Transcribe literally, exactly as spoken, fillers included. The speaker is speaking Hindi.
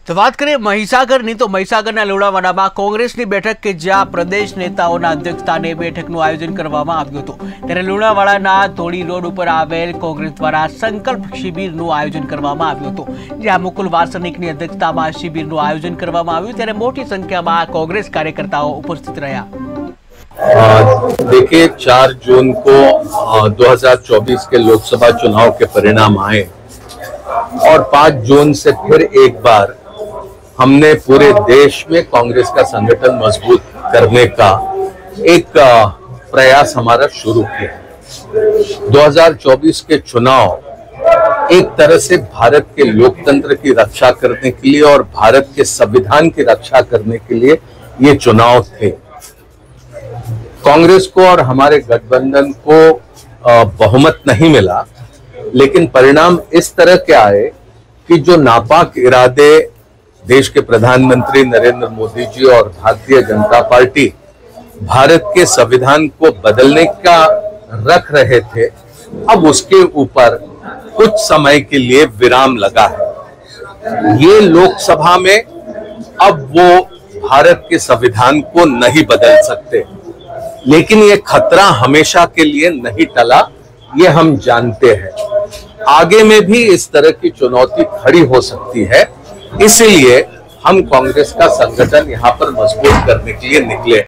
તો વાત કરીએ મહીસાગરની તો મહીસાગરના લુણાવાડામાં કોંગ્રેસની બેઠક કે જ્યાં પ્રદેશ નેતાઓના અધ્યક્ષસ્થાને બેઠકનું આયોજન કરવામાં આવ્યું હતું ત્યારે લુણાવાડાના ધોળી રોડ ઉપર આવેલ કોંગ્રેસ દ્વારા સંકલ્પ શિબિરનું આયોજન કરવામાં આવ્યું હતું જ્યાં મુકુલ વાસનિકની અધ્યક્ષતામાં શિબિરનું આયોજન કરવામાં આવ્યું ત્યારે મોટી સંખ્યામાં કોંગ્રેસ કાર્યકર્તાઓ ઉપસ્થિત રહ્યા। देखिए, चार जून को दो हज़ार चौबीस के लोकसभा चुनाव के परिणाम आए और पाँच जून से फिर एक बार हमने पूरे देश में कांग्रेस का संगठन मजबूत करने का एक प्रयास हमारा शुरू किया। दो हज़ार चौबीस के चुनाव एक तरह से भारत के लोकतंत्र की रक्षा करने के लिए और भारत के संविधान की रक्षा करने के लिए ये चुनाव थे। कांग्रेस को और हमारे गठबंधन को बहुमत नहीं मिला, लेकिन परिणाम इस तरह के आए कि जो नापाक इरादे देश के प्रधानमंत्री नरेंद्र मोदी जी और भारतीय जनता पार्टी भारत के संविधान को बदलने का रख रहे थे, अब उसके ऊपर कुछ समय के लिए विराम लगा है। ये लोकसभा में अब वो भारत के संविधान को नहीं बदल सकते, लेकिन ये खतरा हमेशा के लिए नहीं टला, ये हम जानते हैं। आगे में भी इस तरह की चुनौती खड़ी हो सकती है, इसलिए हम कांग्रेस का संगठन यहाँ पर मजबूत करने के लिए निकले।